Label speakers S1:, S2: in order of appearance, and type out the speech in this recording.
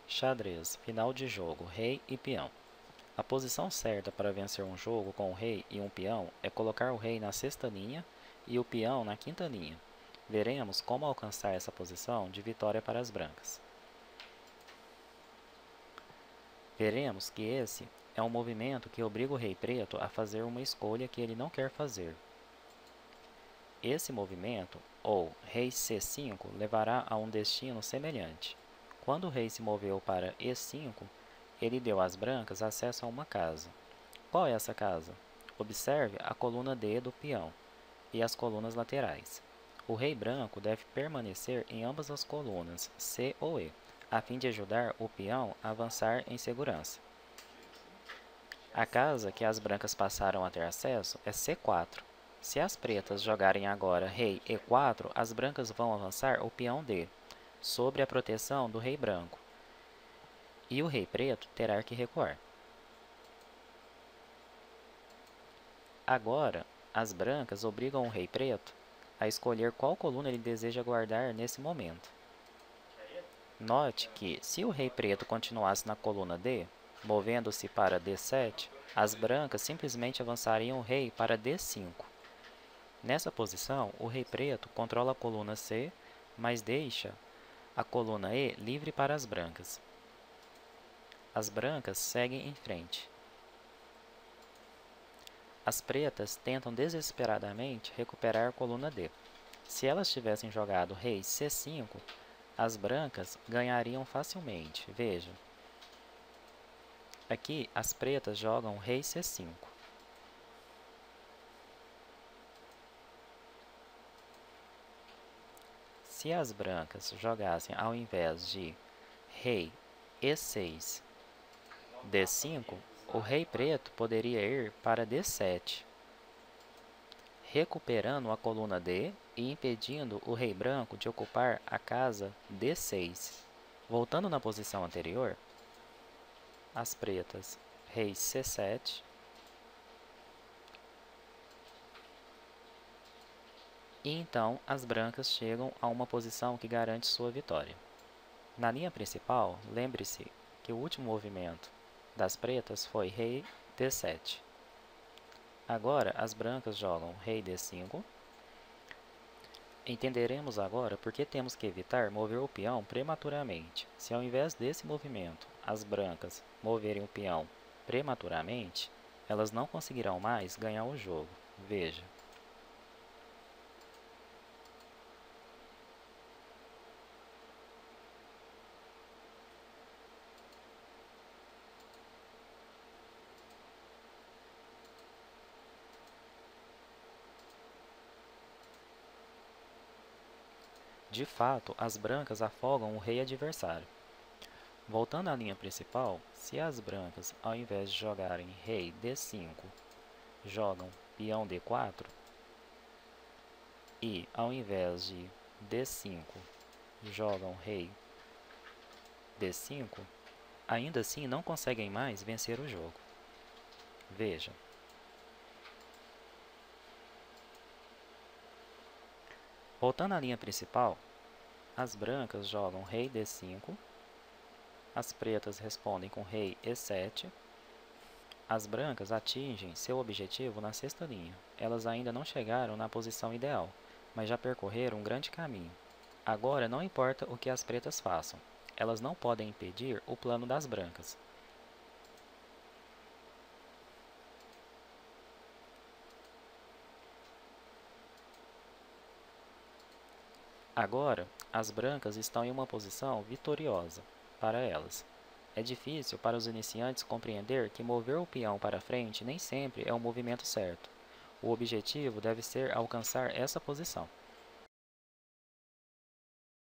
S1: Xadrez, final de jogo, rei e peão. A posição certa para vencer um jogo com o rei e um peão é colocar o rei na sexta linha e o peão na quinta linha. Veremos como alcançar essa posição de vitória para as brancas. Veremos que esse é um movimento que obriga o rei preto a fazer uma escolha que ele não quer fazer. Esse movimento, ou rei C5, levará a um destino semelhante. Quando o rei se moveu para E5, ele deu às brancas acesso a uma casa. Qual é essa casa? Observe a coluna D do peão e as colunas laterais. O rei branco deve permanecer em ambas as colunas, C ou E, a fim de ajudar o peão a avançar em segurança. A casa que as brancas passaram a ter acesso é C4. Se as pretas jogarem agora rei E4, as brancas vão avançar o peão D, sobre a proteção do rei branco, e o rei preto terá que recuar. Agora, as brancas obrigam o rei preto a escolher qual coluna ele deseja guardar nesse momento. Note que, se o rei preto continuasse na coluna D, movendo-se para D7, as brancas simplesmente avançariam o rei para D5. Nessa posição, o rei preto controla a coluna C, mas deixa a coluna E livre para as brancas. As brancas seguem em frente. As pretas tentam desesperadamente recuperar a coluna D. Se elas tivessem jogado rei C5, as brancas ganhariam facilmente. Veja. Aqui, as pretas jogam rei C5. Se as brancas jogassem ao invés de rei E6, D5, o rei preto poderia ir para D7, recuperando a coluna D e impedindo o rei branco de ocupar a casa D6. Voltando na posição anterior, as pretas, rei C7, e então as brancas chegam a uma posição que garante sua vitória. Na linha principal, lembre-se que o último movimento das pretas foi rei D7. Agora, as brancas jogam rei D5. Entenderemos agora por que temos que evitar mover o peão prematuramente. Se ao invés desse movimento, as brancas moverem o peão prematuramente, elas não conseguirão mais ganhar o jogo. Veja. De fato, as brancas afogam o rei adversário. Voltando à linha principal, se as brancas, ao invés de jogarem rei D5, jogam peão D4, e, ao invés de D5, jogam rei D5, ainda assim não conseguem mais vencer o jogo. Veja. Voltando à linha principal, as brancas jogam rei D5, as pretas respondem com rei E7, as brancas atingem seu objetivo na sexta linha. Elas ainda não chegaram na posição ideal, mas já percorreram um grande caminho. Agora não importa o que as pretas façam, elas não podem impedir o plano das brancas. Agora, as brancas estão em uma posição vitoriosa para elas. É difícil para os iniciantes compreender que mover o peão para frente nem sempre é o movimento certo. O objetivo deve ser alcançar essa posição.